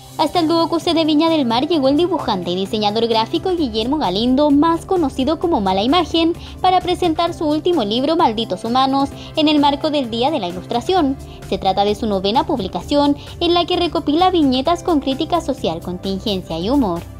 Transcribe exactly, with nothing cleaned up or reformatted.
Hasta el dúo Cusé de Viña del Mar llegó el dibujante y diseñador gráfico Guillermo Galindo, más conocido como Mala Imagen, para presentar su último libro Malditos Humanos en el marco del Día de la Ilustración. Se trata de su novena publicación, en la que recopila viñetas con crítica social, contingencia y humor.